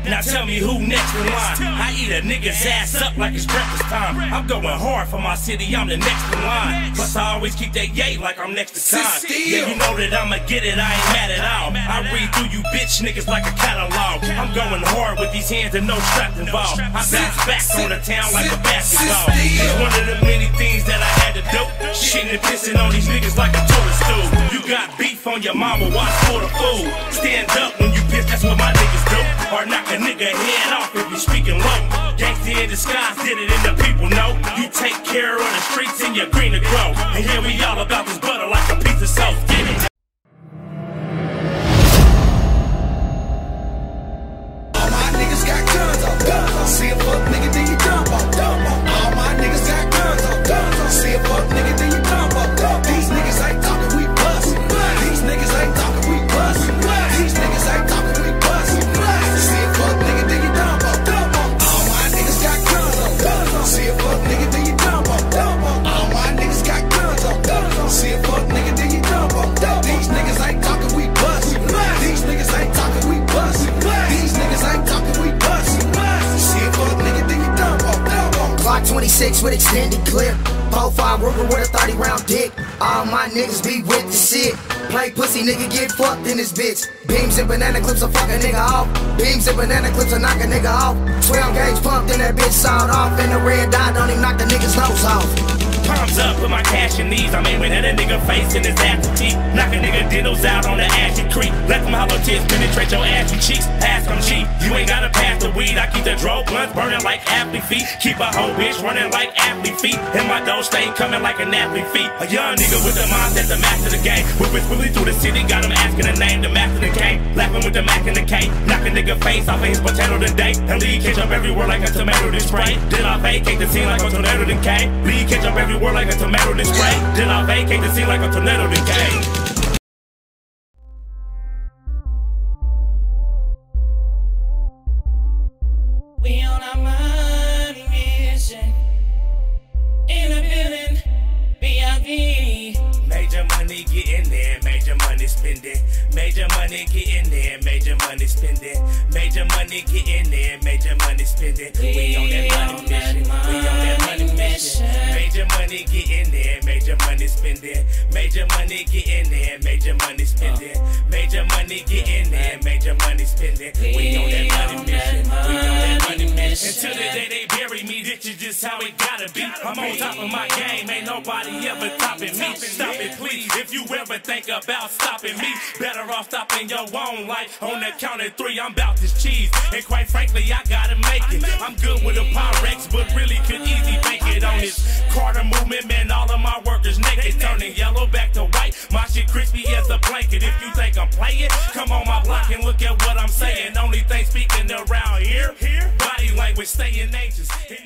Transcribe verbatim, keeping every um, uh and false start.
Now tell me who next in line. I eat a nigga's ass up like it's breakfast time. I'm going hard for my city, I'm the next in line. Plus I always keep that yay like I'm next to time. Yeah, you know that I'ma get it, I ain't mad at all. I read through you bitch niggas like a catalog. I'm going hard with these hands and no strap involved. I bounce back on the town like a basketball. It's one of the many things that I had to do. Shitting and pissing on these niggas like a toilet stool. You got beef on your mama, watch for the fool. Stand up when you piss, that's what my niggas do. Or knock a nigga head off if you speaking low. Gangsta in disguise did it and the people know. You take care of the streets and your green to grow. And here we all about this butter like a piece of soap. Get it? All my niggas got guns on guns. See a fuck nigga, then you dump on dump on. All my niggas got guns on guns. See a fuck nigga, then you dump on dump. These niggas ain't talking, we bust. These niggas ain't talking, we bust. These niggas ain't talking, we bust. See a fuck nigga, then you dump on dump on. All my niggas got guns on guns. See a fuck nigga, then you dump on dump on. All my niggas got guns on guns. See a fuck nigga, then you dump on dump. These niggas ain't talking, we bust. These niggas ain't talking, we bust. These niggas ain't talking, we bust. See a fuck nigga, then you dump on dump on. Glock twenty-six with extended clip. four five Ruger with a thirty round dick. All my niggas be with the shit. Play pussy, nigga get fucked in this bitch. Beams and banana clips will fuck a nigga off. Beams and banana clips will knock a nigga off. twelve gauge pumped and that bitch sawed off. And the red dot don't even knock the nigga's nose off. Palms up, put my cash in these. I'm aiming at a nigga face and his after teeth. Knock a nigga diddles out on the ashy creek. Let them hollow tips penetrate your ashy cheeks. Ask I'm cheap. You ain't gotta pass the weed. I keep the dro blunts burning like athlete feet. Keep a whole bitch running like athlete feet. And my dough stay coming like an athlete feet. A young nigga with the mindset, the master the game. Whipping quickly through the city, got him asking the name, the master the K. Laughing with the Mac and the K. Knock a nigga face off of his potato today. And leave ketchup everywhere like a tomato to spray. Then I vacate the scene like a tornado to K. Leave ketchup everywhere like a tomato to spray. Then I vacate the scene like a tornado to K. We on our money mission. In a building, V I P. Major money getting there, major money spending. Major money getting there, major money spending. Major money getting there, major money spending. We on that money mission. We on that money mission. Major money getting there, major money spending. Major money getting there, major money spending. Major money getting there, major money spending. We on that money mission. We on that money mission. Until the day they bury me, this is just how it gotta be. I'm on top of my game, ain't nobody ever topping me. Stop it, please. If you ever think about stopping me, better off stopping your own life. On the count of three, I'm about this cheese. And quite frankly, I gotta make it. I'm good with a Pyrex, but really could easy make it on this Carter movement, man. All of my workers naked, turning yellow back to white. My shit crispy as a blanket. If you think I'm playing, come on my block and look at what I'm saying. Only thing speaking around here, body language staying anxious.